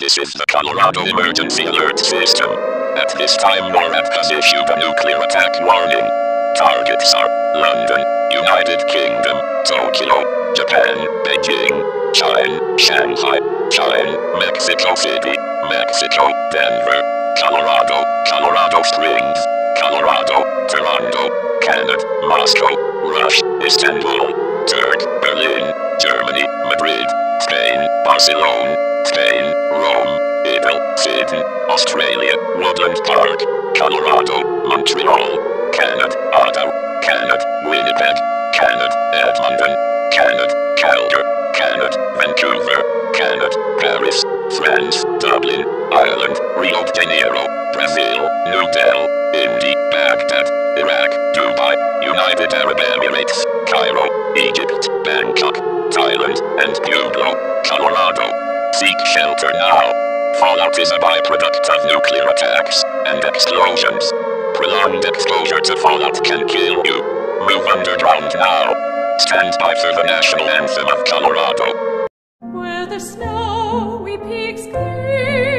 This is the Colorado Emergency Alert System. At this time, NORAD has issued a nuclear attack warning. Targets are London, United Kingdom, Tokyo, Japan, Beijing, China, Shanghai, China, Mexico City, Mexico, Denver, Colorado, Colorado Springs, Colorado, Toronto, Canada, Moscow, Russia, Istanbul, Turk, Berlin, Germany, Madrid, Spain, Barcelona, Spain, Rome, Italy, Sydney, Australia, Woodland Park, Colorado, Montreal, Canada, Ottawa, Canada, Winnipeg, Canada, Edmonton, Canada, Calgary, Canada, Vancouver, Canada, Paris, France, Dublin, Ireland, Rio de Janeiro, Brazil, New Delhi, India, Baghdad, Iraq, Dubai, United Arab Emirates, Cairo, Egypt, Bangkok, Thailand, and Pueblo, Colorado. Seek shelter now. Fallout is a byproduct of nuclear attacks and explosions. Prolonged exposure to fallout can kill you. Move underground now. Stand by for the national anthem of Colorado. Where the snowy peaks gleam.